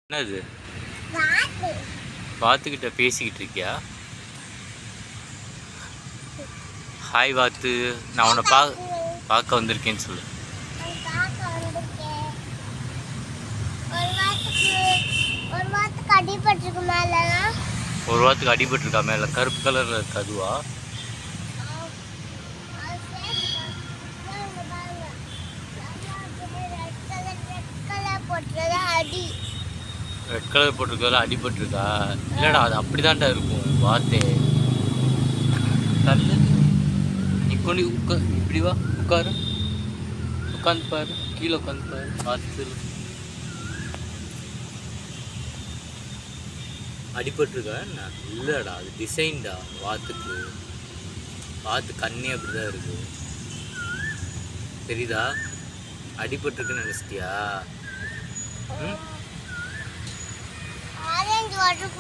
என்னது வாத்துக்கிட்ட பேசிக்கிட்டு இருக்கியா? ஹாய் வாத்து, நான் உன்னை பார்க்க வந்திருக்கேன்னு சொல்லு. ஒரு வாரத்துக்கு அடிபட்டிருக்கா மேல கருப்பு கலர்ல இருக்கு அதுவா? ரெட் கலர் போட்டிருக்கா அடிபட்டிருக்கா? இல்லடா அது அப்படிதான்டா இருக்கும் வாத்தே. தள்ளு நீ கொண்டு இப்படி வா, உட்காரு, உட்காந்து பாரு, கீழே உட்காந்து பாரு. வாத்து அடிபட்டிருக்கா என்ன? இல்லைடா அது டிசைன்டா வாத்துக்கு. வாத்து கண்ணே அப்படிதான் இருக்கு, தெரியுதா? அடிபட்டிருக்குன்னு நினைச்சிட்டியா?